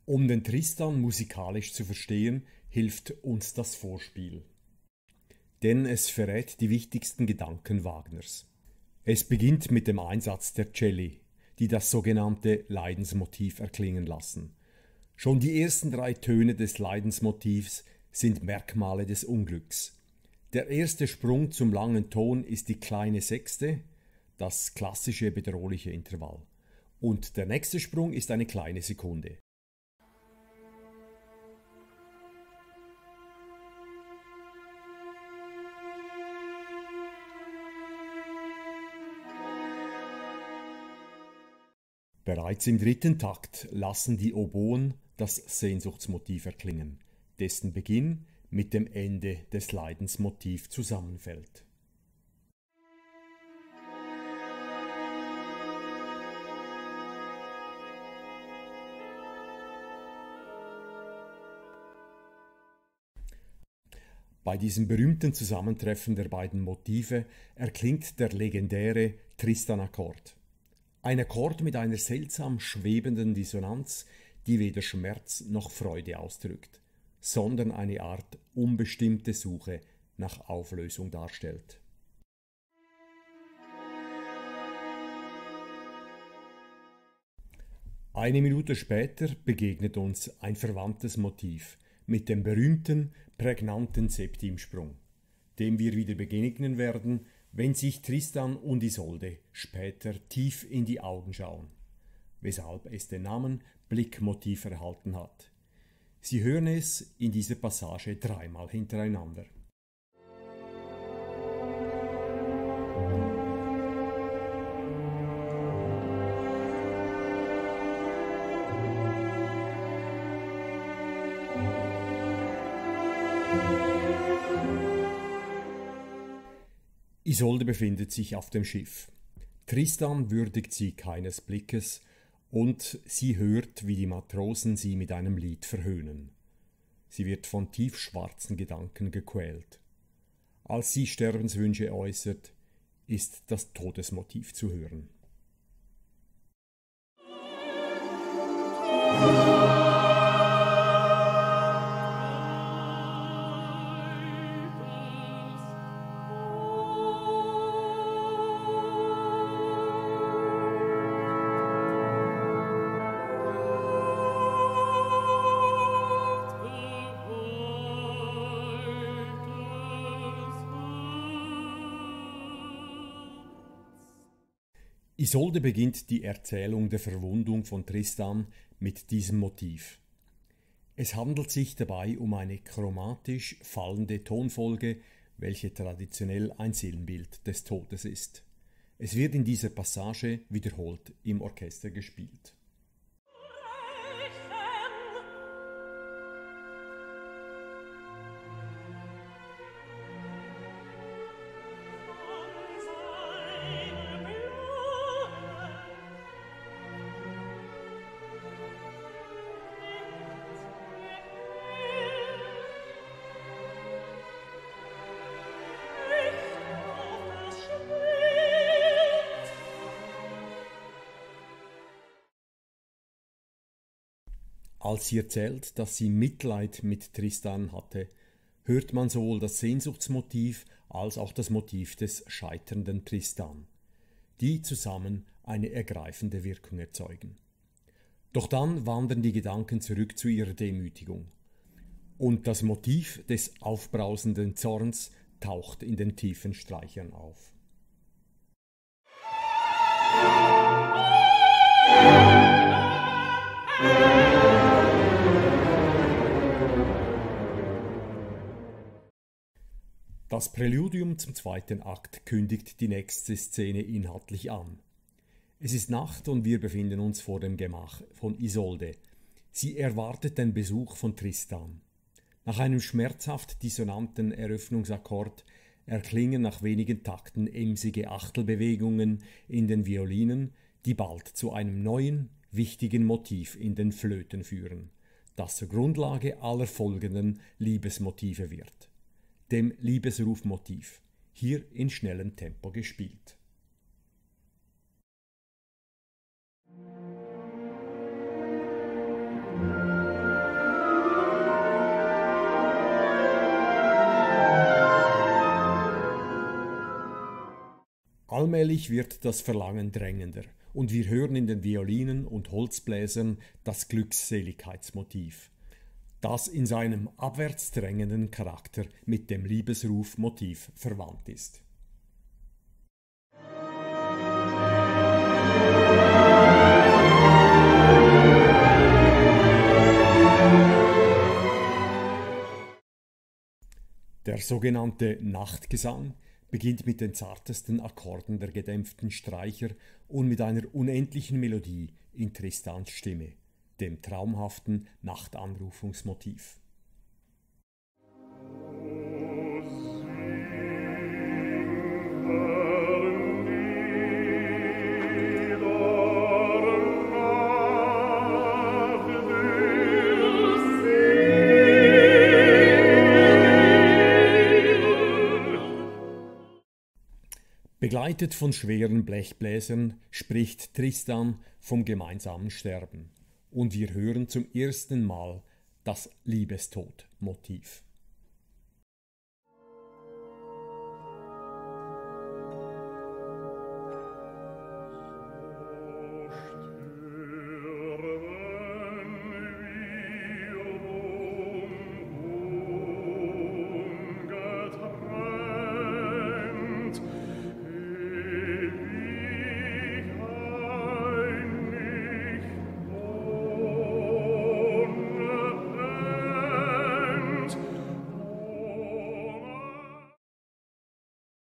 Um den Tristan musikalisch zu verstehen, hilft uns das Vorspiel. Denn es verrät die wichtigsten Gedanken Wagners. Es beginnt mit dem Einsatz der Celli, die das sogenannte Leidensmotiv erklingen lassen. Schon die ersten 3 Töne des Leidensmotivs sind Merkmale des Unglücks. Der erste Sprung zum langen Ton ist die kleine Sechste, das klassische bedrohliche Intervall. Und der nächste Sprung ist eine kleine Sekunde. Bereits im 3. Takt lassen die Oboen das Sehnsuchtsmotiv erklingen, dessen Beginn mit dem Ende des Leidensmotiv zusammenfällt. Bei diesem berühmten Zusammentreffen der beiden Motive erklingt der legendäre Tristan-Akkord. Ein Akkord mit einer seltsam schwebenden Dissonanz, die weder Schmerz noch Freude ausdrückt, sondern eine Art unbestimmte Suche nach Auflösung darstellt. Eine Minute später begegnet uns ein verwandtes Motiv mit dem berühmten, prägnanten Septimsprung, dem wir wieder begegnen werden, wenn sich Tristan und Isolde später tief in die Augen schauen, weshalb es den Namen Blickmotiv erhalten hat. Sie hören es in dieser Passage 3-mal hintereinander. Isolde befindet sich auf dem Schiff. Tristan würdigt sie keines Blickes und sie hört, wie die Matrosen sie mit einem Lied verhöhnen. Sie wird von tiefschwarzen Gedanken gequält. Als sie Sterbenswünsche äußert, ist das Todesmotiv zu hören. Isolde beginnt die Erzählung der Verwundung von Tristan mit diesem Motiv. Es handelt sich dabei um eine chromatisch fallende Tonfolge, welche traditionell ein Sinnbild des Todes ist. Es wird in dieser Passage wiederholt im Orchester gespielt. Als sie erzählt, dass sie Mitleid mit Tristan hatte, hört man sowohl das Sehnsuchtsmotiv als auch das Motiv des scheiternden Tristan, die zusammen eine ergreifende Wirkung erzeugen. Doch dann wandern die Gedanken zurück zu ihrer Demütigung, und das Motiv des aufbrausenden Zorns taucht in den tiefen Streichern auf. Das Präludium zum 2. Akt kündigt die nächste Szene inhaltlich an. Es ist Nacht und wir befinden uns vor dem Gemach von Isolde. Sie erwartet den Besuch von Tristan. Nach einem schmerzhaft dissonanten Eröffnungsakkord erklingen nach wenigen Takten emsige Achtelbewegungen in den Violinen, die bald zu einem neuen, wichtigen Motiv in den Flöten führen, das zur Grundlage aller folgenden Liebesmotive wird. Dem Liebesrufmotiv, hier in schnellem Tempo gespielt. Allmählich wird das Verlangen drängender und wir hören in den Violinen und Holzbläsern das Glückseligkeitsmotiv, das in seinem abwärts drängenden Charakter mit dem Liebesrufmotiv verwandt ist. Der sogenannte Nachtgesang beginnt mit den zartesten Akkorden der gedämpften Streicher und mit einer unendlichen Melodie in Tristans Stimme, dem traumhaften Nachtanrufungsmotiv. Begleitet von schweren Blechbläsern spricht Tristan vom gemeinsamen Sterben und wir hören zum ersten Mal das Liebestod-Motiv.